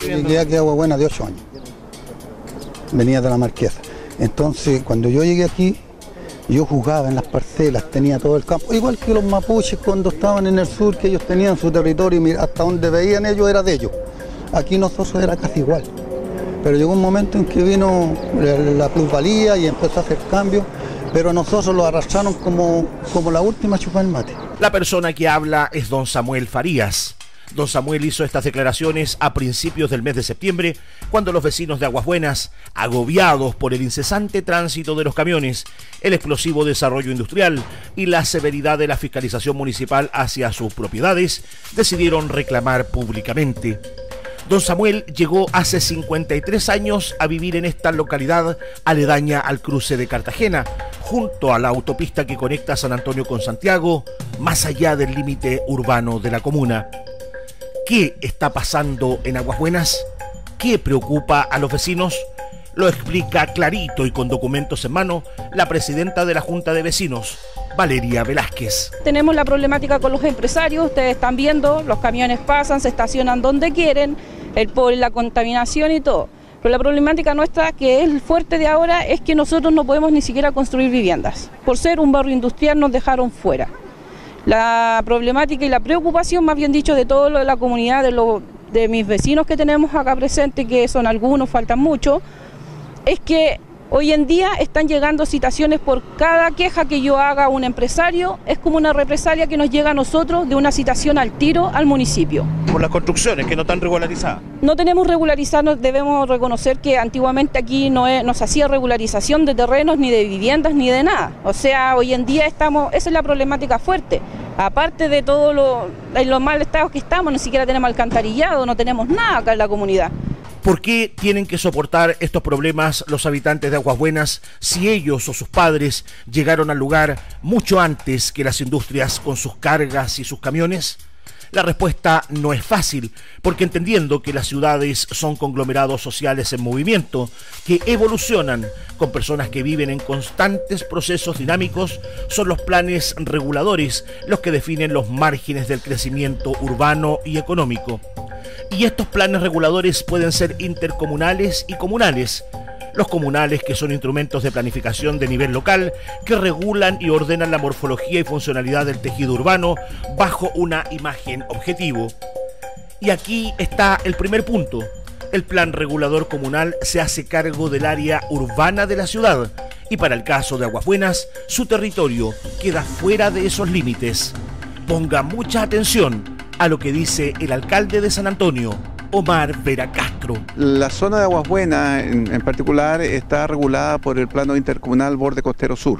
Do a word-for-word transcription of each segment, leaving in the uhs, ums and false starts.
Llegué aquí a Agua Buena de ocho años. Venía de la Marquesa. Entonces, cuando yo llegué aquí, yo jugaba en las parcelas, tenía todo el campo. Igual que los mapuches cuando estaban en el sur, que ellos tenían su territorio y hasta donde veían ellos era de ellos. Aquí nosotros era casi igual. Pero llegó un momento en que vino la plusvalía y empezó a hacer cambios, pero nosotros lo arrastraron como, como la última chupa del mate. La persona que habla es don Samuel Farías. Don Samuel hizo estas declaraciones a principios del mes de septiembre, cuando los vecinos de Aguas Buenas, agobiados por el incesante tránsito de los camiones, el explosivo desarrollo industrial y la severidad de la fiscalización municipal hacia sus propiedades, decidieron reclamar públicamente. Don Samuel llegó hace cincuenta y tres años a vivir en esta localidad aledaña al cruce de Cartagena, junto a la autopista que conecta San Antonio con Santiago, más allá del límite urbano de la comuna. ¿Qué está pasando en Aguas Buenas? ¿Qué preocupa a los vecinos? Lo explica clarito y con documentos en mano la presidenta de la Junta de Vecinos, Valeria Velázquez. Tenemos la problemática con los empresarios, ustedes están viendo, los camiones pasan, se estacionan donde quieren, el pobre, la contaminación y todo. Pero la problemática nuestra, que es el fuerte de ahora, es que nosotros no podemos ni siquiera construir viviendas. Por ser un barrio industrial nos dejaron fuera. La problemática y la preocupación, más bien dicho, de toda la comunidad, de, lo, de mis vecinos que tenemos acá presentes, que son algunos, faltan muchos, es que hoy en día están llegando citaciones por cada queja que yo haga a un empresario, es como una represalia que nos llega a nosotros de una citación al tiro al municipio. Por las construcciones que no están regularizadas. No tenemos regularizados, debemos reconocer que antiguamente aquí no, es, no se hacía regularización de terrenos, ni de viviendas, ni de nada. O sea, hoy en día estamos, esa es la problemática fuerte. Aparte de todo lo, en los mal estados que estamos, ni siquiera tenemos alcantarillado, no tenemos nada acá en la comunidad. ¿Por qué tienen que soportar estos problemas los habitantes de Aguas Buenas si ellos o sus padres llegaron al lugar mucho antes que las industrias con sus cargas y sus camiones? La respuesta no es fácil, porque entendiendo que las ciudades son conglomerados sociales en movimiento, que evolucionan con personas que viven en constantes procesos dinámicos, son los planes reguladores los que definen los márgenes del crecimiento urbano y económico. Y estos planes reguladores pueden ser intercomunales y comunales. Los comunales, que son instrumentos de planificación de nivel local, que regulan y ordenan la morfología y funcionalidad del tejido urbano bajo una imagen objetivo. Y aquí está el primer punto. El plan regulador comunal se hace cargo del área urbana de la ciudad y para el caso de Aguas Buenas, su territorio queda fuera de esos límites. Ponga mucha atención a lo que dice el alcalde de San Antonio, Omar Vera Castro. La zona de Aguas Buenas en, en particular está regulada por el plano intercomunal Borde Costero Sur.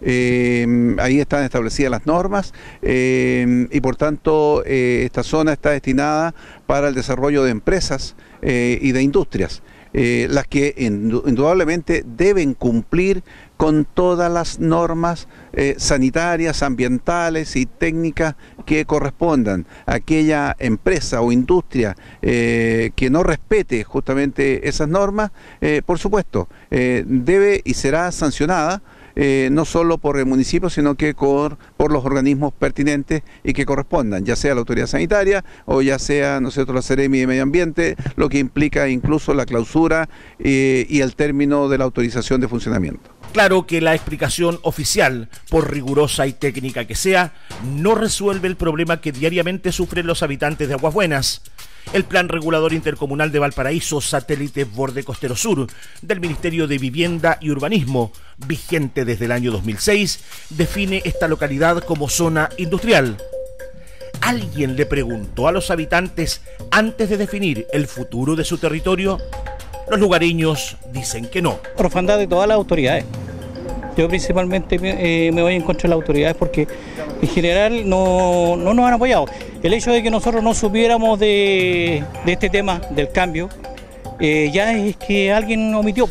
Eh, ahí están establecidas las normas eh, y por tanto eh, esta zona está destinada para el desarrollo de empresas eh, y de industrias, eh, las que indudablemente deben cumplir con todas las normas eh, sanitarias, ambientales y técnicas que correspondan. Aquella empresa o industria eh, que no respete justamente esas normas, eh, por supuesto, eh, debe y será sancionada, Eh, no solo por el municipio, sino que por, por los organismos pertinentes y que correspondan, ya sea la autoridad sanitaria o ya sea, ¿no es cierto?, la Seremi de Medio Ambiente, lo que implica incluso la clausura eh, y el término de la autorización de funcionamiento. Claro que la explicación oficial, por rigurosa y técnica que sea, no resuelve el problema que diariamente sufren los habitantes de Aguas Buenas. El Plan Regulador Intercomunal de Valparaíso, satélite Borde Costero Sur, del Ministerio de Vivienda y Urbanismo, vigente desde el año dos mil seis, define esta localidad como zona industrial. ¿Alguien le preguntó a los habitantes antes de definir el futuro de su territorio? Los lugareños dicen que no. Orfandad de todas las autoridades. Yo principalmente eh, me voy en contra de las autoridades porque en general no, no nos han apoyado. El hecho de que nosotros no supiéramos de, de este tema del cambio, eh, ya es que alguien omitió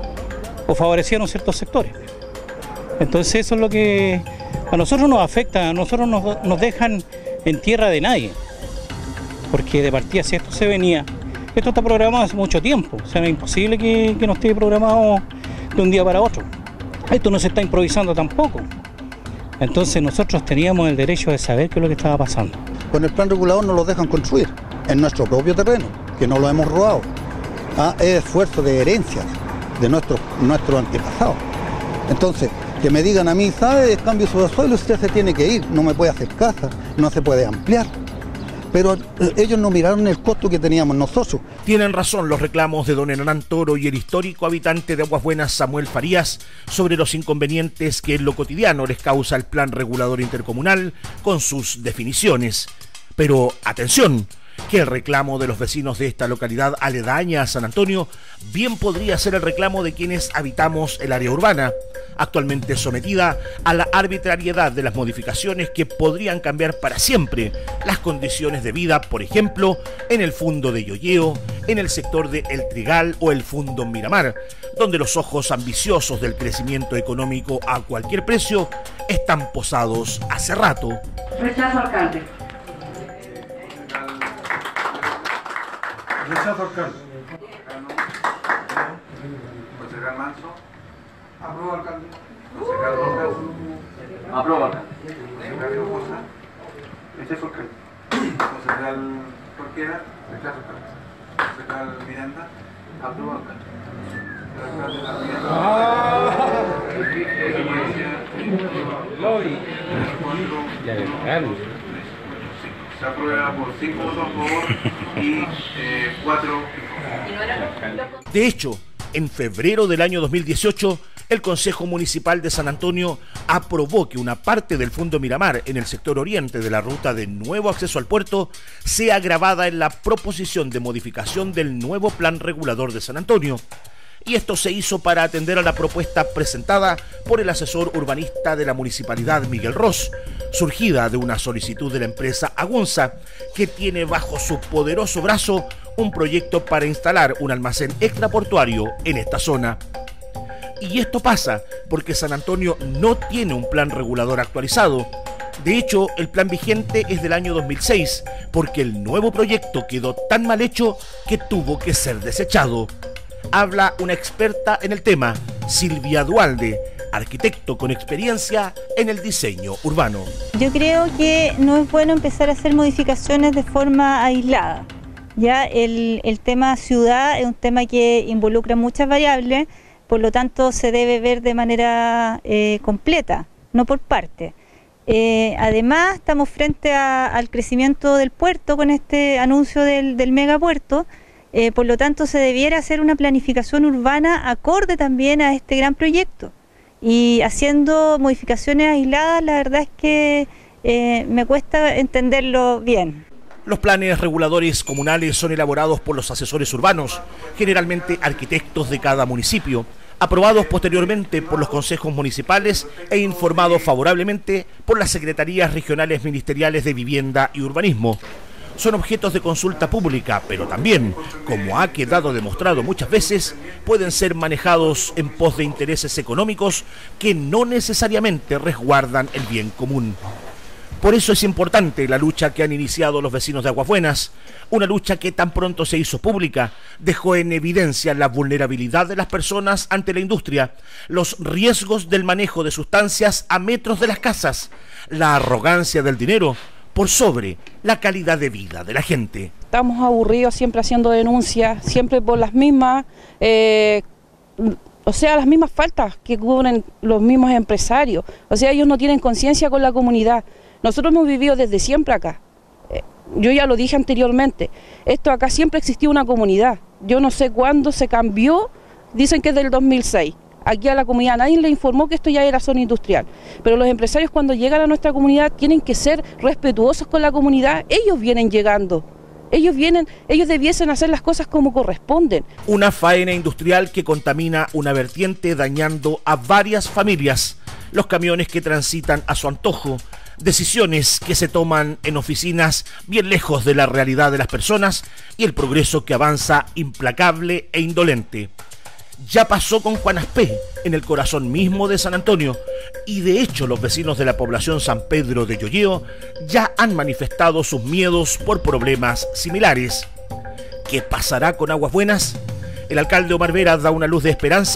o favorecieron ciertos sectores. Entonces eso es lo que a nosotros nos afecta, a nosotros nos, nos dejan en tierra de nadie. Porque de partida, si esto se venía, esto está programado hace mucho tiempo, o sea, es imposible que, que no esté programado de un día para otro. Esto no se está improvisando tampoco. Entonces nosotros teníamos el derecho de saber qué es lo que estaba pasando. Con el plan regulador no los dejan construir en nuestro propio terreno. que no lo hemos robado. Ah, es esfuerzo de herencia de nuestros nuestros antepasados. Entonces, que me digan a mí, ¿sabe? El cambio de suelo, usted se tiene que ir, no me puede hacer casa, no se puede ampliar. Pero eh, ellos no miraron el costo que teníamos nosotros. Tienen razón los reclamos de don Hernán Toro y el histórico habitante de Aguas Buenas, Samuel Farías, sobre los inconvenientes que en lo cotidiano les causa el plan regulador intercomunal con sus definiciones. Pero atención, que el reclamo de los vecinos de esta localidad aledaña a San Antonio bien podría ser el reclamo de quienes habitamos el área urbana, actualmente sometida a la arbitrariedad de las modificaciones que podrían cambiar para siempre las condiciones de vida, por ejemplo, en el fundo de Yoyeo, en el sector de El Trigal o el fundo Miramar, donde los ojos ambiciosos del crecimiento económico a cualquier precio están posados hace rato. Rechazo, alcalde. Rechazo, alcalde. Concejal Manso. Apruebo, alcalde. Concejal Rojas. Apruebo, alcalde. Concejal Hinojosa. Rechazo, alcalde. Concejal Jorquera. Rechazo, alcalde. Concejal Miranda. Apruebo, alcalde. El alcalde de la Miranda. Se aprueba por cinco votos a favor y eh, cuatro. De hecho, en febrero del año dos mil dieciocho, el Consejo Municipal de San Antonio aprobó que una parte del Fundo Miramar en el sector oriente de la ruta de nuevo acceso al puerto sea grabada en la proposición de modificación del nuevo Plan Regulador de San Antonio. Y esto se hizo para atender a la propuesta presentada por el asesor urbanista de la municipalidad, Miguel Ross, surgida de una solicitud de la empresa Agunza, que tiene bajo su poderoso brazo un proyecto para instalar un almacén extraportuario en esta zona. Y esto pasa porque San Antonio no tiene un plan regulador actualizado. De hecho, el plan vigente es del año dos mil seis, porque el nuevo proyecto quedó tan mal hecho que tuvo que ser desechado. Habla una experta en el tema, Silvia Dualde, arquitecto con experiencia en el diseño urbano. Yo creo que no es bueno empezar a hacer modificaciones de forma aislada. Ya el, el tema ciudad es un tema que involucra muchas variables, por lo tanto se debe ver de manera eh, completa, no por parte. Eh, además, estamos frente a, al crecimiento del puerto con este anuncio del, del megapuerto. Eh, por lo tanto, se debiera hacer una planificación urbana acorde también a este gran proyecto. Y haciendo modificaciones aisladas, la verdad es que eh, me cuesta entenderlo bien. Los planes reguladores comunales son elaborados por los asesores urbanos, generalmente arquitectos de cada municipio, aprobados posteriormente por los consejos municipales e informados favorablemente por las secretarías regionales ministeriales de vivienda y urbanismo. Son objetos de consulta pública, pero también, como ha quedado demostrado muchas veces, pueden ser manejados en pos de intereses económicos que no necesariamente resguardan el bien común. Por eso es importante la lucha que han iniciado los vecinos de Aguas Buenas, una lucha que tan pronto se hizo pública, dejó en evidencia la vulnerabilidad de las personas ante la industria, los riesgos del manejo de sustancias a metros de las casas, la arrogancia del dinero, por sobre la calidad de vida de la gente. Estamos aburridos siempre haciendo denuncias, siempre por las mismas, eh, o sea, las mismas faltas que cubren los mismos empresarios. O sea, ellos no tienen conciencia con la comunidad. Nosotros hemos vivido desde siempre acá. Eh, yo ya lo dije anteriormente, esto acá siempre existió una comunidad. Yo no sé cuándo se cambió, dicen que es del dos mil seis. Aquí a la comunidad nadie le informó que esto ya era zona industrial, pero los empresarios cuando llegan a nuestra comunidad tienen que ser respetuosos con la comunidad. Ellos vienen llegando, ellos vienen, ellos debiesen hacer las cosas como corresponden. Una faena industrial que contamina una vertiente dañando a varias familias, los camiones que transitan a su antojo, decisiones que se toman en oficinas bien lejos de la realidad de las personas y el progreso que avanza implacable e indolente. Ya pasó con Juan Aspé, en el corazón mismo de San Antonio, y de hecho los vecinos de la población San Pedro de Yoyeo ya han manifestado sus miedos por problemas similares. ¿Qué pasará con Aguas Buenas? El alcalde Omar Vera da una luz de esperanza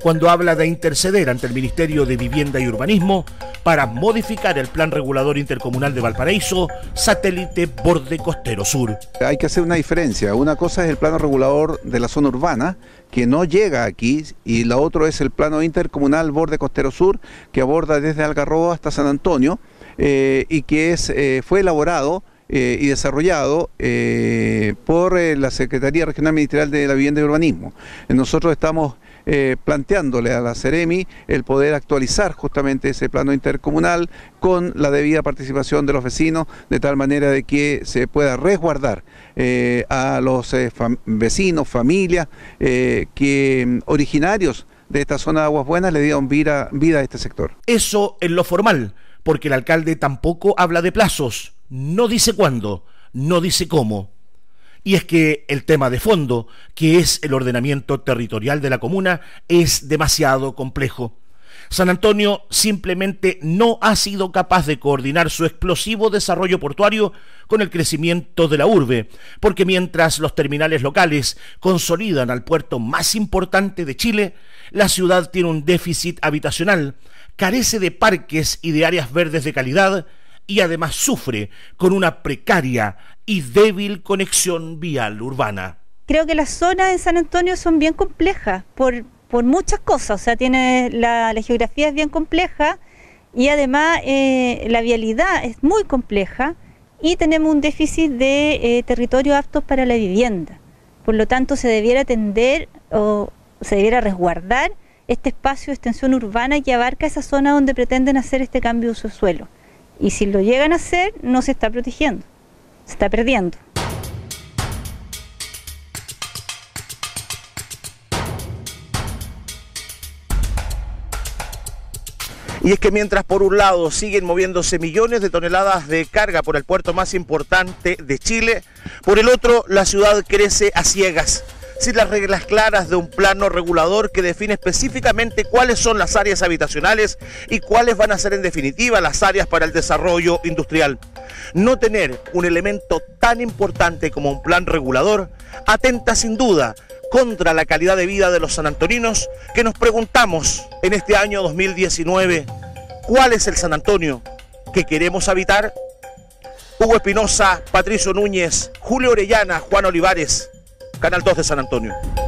cuando habla de interceder ante el Ministerio de Vivienda y Urbanismo para modificar el Plan Regulador Intercomunal de Valparaíso, satélite Borde Costero Sur. Hay que hacer una diferencia. Una cosa es el plano regulador de la zona urbana, que no llega aquí, y la otra es el plano intercomunal Borde Costero Sur, que aborda desde Algarrobo hasta San Antonio, eh, y que es, eh, fue elaborado Eh, y desarrollado eh, por eh, la Secretaría Regional Ministerial de la Vivienda y Urbanismo. Nosotros estamos eh, planteándole a la Ceremi el poder actualizar justamente ese plano intercomunal con la debida participación de los vecinos, de tal manera de que se pueda resguardar eh, a los eh, fam vecinos, familias eh, que originarios de esta zona de Aguas Buenas le dieron vida, vida a este sector. Eso en lo formal, porque el alcalde tampoco habla de plazos. No dice cuándo, no dice cómo. Y es que el tema de fondo, que es el ordenamiento territorial de la comuna, es demasiado complejo. San Antonio simplemente no ha sido capaz de coordinar su explosivo desarrollo portuario con el crecimiento de la urbe, porque mientras los terminales locales consolidan al puerto más importante de Chile, la ciudad tiene un déficit habitacional, carece de parques y de áreas verdes de calidad, y además sufre con una precaria y débil conexión vial urbana. Creo que las zonas en San Antonio son bien complejas por, por muchas cosas, o sea, tiene la, la geografía es bien compleja y además eh, la vialidad es muy compleja y tenemos un déficit de eh, territorios aptos para la vivienda. Por lo tanto, se debiera atender o se debiera resguardar este espacio de extensión urbana que abarca esa zona donde pretenden hacer este cambio de uso de suelo. Y si lo llegan a hacer, no se está protegiendo, se está perdiendo. Y es que mientras por un lado siguen moviéndose millones de toneladas de carga por el puerto más importante de Chile, por el otro la ciudad crece a ciegas, sin las reglas claras de un plano regulador que define específicamente cuáles son las áreas habitacionales y cuáles van a ser en definitiva las áreas para el desarrollo industrial. No tener un elemento tan importante como un plan regulador atenta sin duda contra la calidad de vida de los sanantoninos, que nos preguntamos en este año dos mil diecinueve, ¿cuál es el San Antonio que queremos habitar? Hugo Espinosa, Patricio Núñez, Julio Orellana, Juan Olivares, Canal dos de San Antonio.